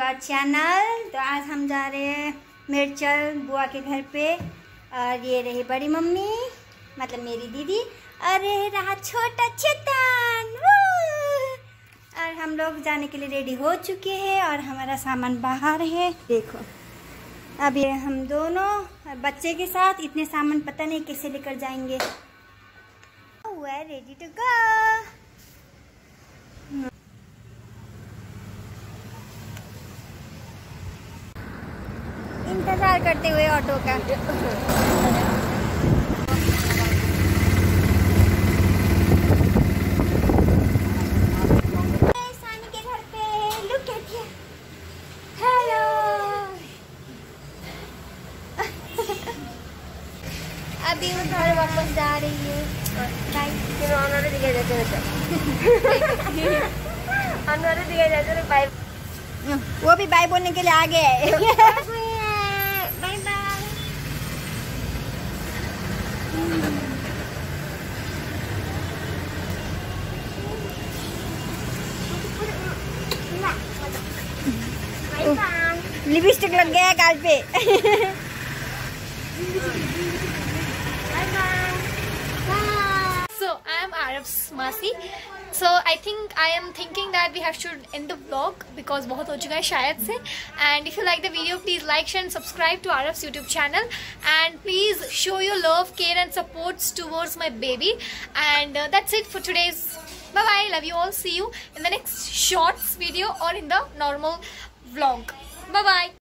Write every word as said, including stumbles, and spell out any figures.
Our channel. तो आज हम जा रहे हैं मिर्चल बुआ के घर पे, और ये रही बड़ी मम्मी मतलब मेरी दीदी, और ये रहा छोटा चेतन। और हम लोग जाने के लिए रेडी हो चुके हैं और हमारा सामान बाहर है। देखो अब ये हम दोनों बच्चे के साथ इतने सामान पता नहीं कैसे लेकर जाएंगे। We are ready to go. इंतजार करते हुए ऑटो का। सानी के घर पे लुक एट हियर। हेलो। अभी वो घर वापस जा रही है। बाय। दिखाई जाते दिखाई जाते बाय। वो भी बाय बोलने के लिए आ गए। Bye bye. लिपस्टिक लग गया गाल पे। So I am Araf's Masi. So I think I am thinking that we have to end the vlog because बहुत हो चुका है शायद से. And if you like the video, please like, share and subscribe to Araf's YouTube channel. And please show your love, care and support towards my baby. And uh, that's it for today's. Bye bye. Love you all. See you in the next shorts video or in the normal vlog. Bye bye.